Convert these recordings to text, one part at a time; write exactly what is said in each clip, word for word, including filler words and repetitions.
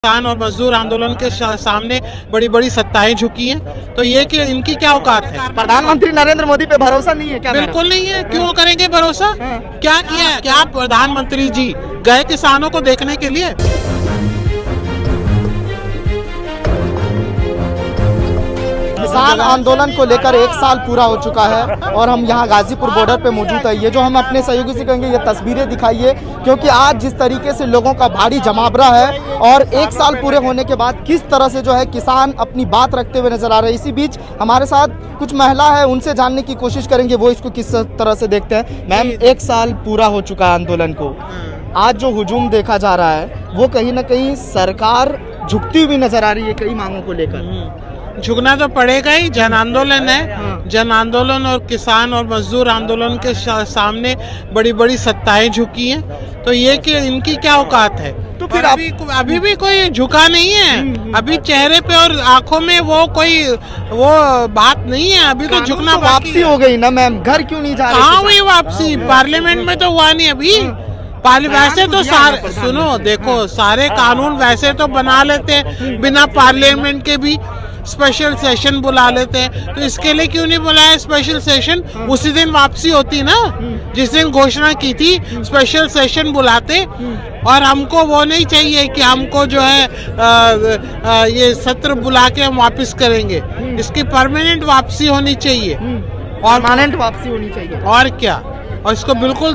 किसान और मजदूर आंदोलन के सामने बड़ी बड़ी सत्ताएं झुकी हैं, तो ये कि इनकी क्या औकात है। प्रधानमंत्री नरेंद्र मोदी पे भरोसा नहीं है क्या? बिल्कुल नहीं है। क्यों करेंगे भरोसा? क्या किया है? क्या प्रधानमंत्री जी गए किसानों को देखने के लिए? किसान आंदोलन को लेकर एक साल पूरा हो चुका है और हम यहाँ गाजीपुर बॉर्डर पे मौजूद है। ये जो हम अपने सहयोगी से कहेंगे ये तस्वीरें दिखाइए, क्योंकि आज जिस तरीके से लोगों का भारी जमावड़ा है और एक साल पूरे होने के बाद किस तरह से जो है किसान अपनी बात रखते हुए नजर आ रहे हैं। इसी बीच हमारे साथ कुछ महिला है, उनसे जानने की कोशिश करेंगे वो इसको किस तरह से देखते हैं। मैम, एक साल पूरा हो चुका है आंदोलन को, आज जो हुजूम देखा जा रहा है वो कहीं ना कहीं सरकार झुकती हुई नजर आ रही है कई मांगों को लेकर। झुकना तो पड़ेगा ही। जन आंदोलन है, जन आंदोलन और किसान और मजदूर आंदोलन के सामने बड़ी बड़ी सत्ताएं झुकी हैं, तो ये कि इनकी क्या औकात है। तो फिर अभी अभी भी कोई झुका नहीं है। अभी चेहरे पे और आंखों में वो कोई वो बात नहीं है। अभी तो झुकना तो वापसी हो गई ना मैम, घर क्यों नहीं जा रहे? कहाँ हुई वापसी? पार्लियामेंट में तो हुआ नहीं अभी। वैसे तो सारे सुनो देखो, सारे कानून वैसे तो बना लेते हैं बिना पार्लियामेंट के भी, स्पेशल सेशन बुला लेते हैं, तो इसके लिए क्यों नहीं बुलाया स्पेशल सेशन? उसी दिन वापसी होती ना, जिस दिन घोषणा की थी स्पेशल सेशन बुलाते। और हमको वो नहीं चाहिए कि हमको जो है आ, आ, ये सत्र बुला के हम वापस करेंगे। इसकी परमानेंट वापसी होनी चाहिए और परमानेंट वापसी होनी चाहिए और क्या, और इसको बिल्कुल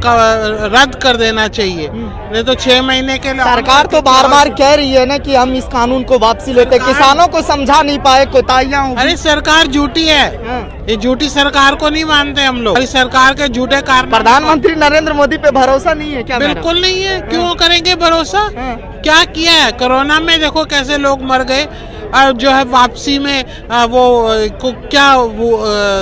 रद्द कर देना चाहिए। नहीं तो छह महीने के लिए सरकार तो बार बार कह रही है ना कि हम इस कानून को वापसी लेते, किसानों को समझा नहीं पाए, कोताहियां होंगी। अरे सरकार झूठी है, ये झूठी सरकार को नहीं मानते हम लोग। सरकार के झूठे कारण। प्रधानमंत्री नरेंद्र मोदी पे भरोसा नहीं है क्या? बिल्कुल नहीं है। क्यों करेंगे भरोसा? क्या किया है? कोरोना में देखो कैसे लोग मर गए, और जो है वापसी में वो को क्या वो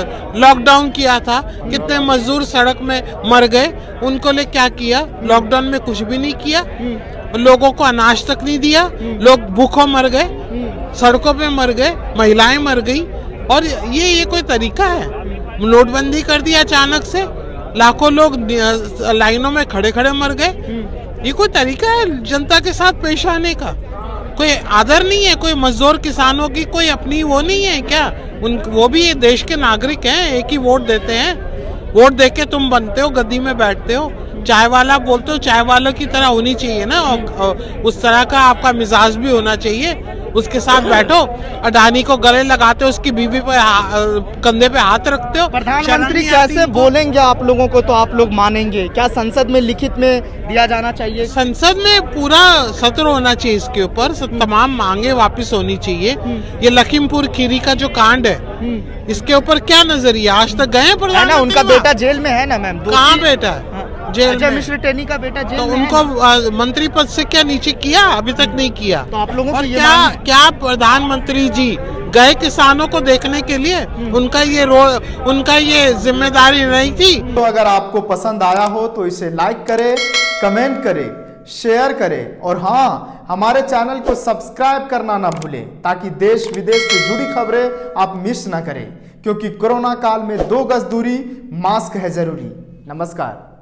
लॉकडाउन किया था, कितने मजदूर सड़क में मर गए, उनको लिए क्या किया? लॉकडाउन में कुछ भी नहीं किया, लोगों को अनाज तक नहीं दिया, लोग भूखों मर गए, सड़कों पे मर गए, महिलाएं मर गई। और ये ये कोई तरीका है? नोटबंदी कर दिया अचानक से, लाखों लोग लाइनों में खड़े खड़े मर गए। ये कोई तरीका है जनता के साथ पेश आने का? कोई आदर नहीं है? कोई मजदूर किसानों की कोई अपनी वो नहीं है क्या? उन वो भी ये देश के नागरिक हैं, एक ही वोट देते हैं। वोट देके तुम बनते हो, गद्दी में बैठते हो, चाय वाला बोलते हो, चाय वालों की तरह होनी चाहिए ना, और उस तरह का आपका मिजाज भी होना चाहिए। उसके साथ बैठो, अडानी को गले लगाते हो, उसकी बीवी पे कंधे पे हाथ रखते हो। प्रधानमंत्री कैसे बोलेंगे आप लोगों को तो आप लोग मानेंगे क्या? संसद में लिखित में दिया जाना चाहिए। संसद में पूरा सत्र होना चाहिए, इसके ऊपर तमाम मांगे वापस होनी चाहिए। ये लखीमपुर खीरी का जो कांड है, इसके ऊपर क्या नजरिया? आज तक गए प्रधानमंत्री? उनका बेटा जेल में है ना मैम। कहाँ बेटा है? अजय मिश्र टेनी का बेटा जेल तो में उनको है। मंत्री पद से क्या नीचे किया? अभी तक नहीं किया। तो आप लोगों को ये क्या क्या प्रधानमंत्री जी गए किसानों को देखने के लिए? उनका ये रो उनका ये जिम्मेदारी नहीं थी? तो अगर आपको पसंद आया हो तो इसे लाइक करें, कमेंट करें, शेयर करें और हाँ, हमारे चैनल को सब्सक्राइब करना ना भूलें, ताकि देश विदेश से जुड़ी खबरें आप मिस ना करें। क्योंकि कोरोना काल में दो गज दूरी, मास्क है जरूरी। नमस्कार।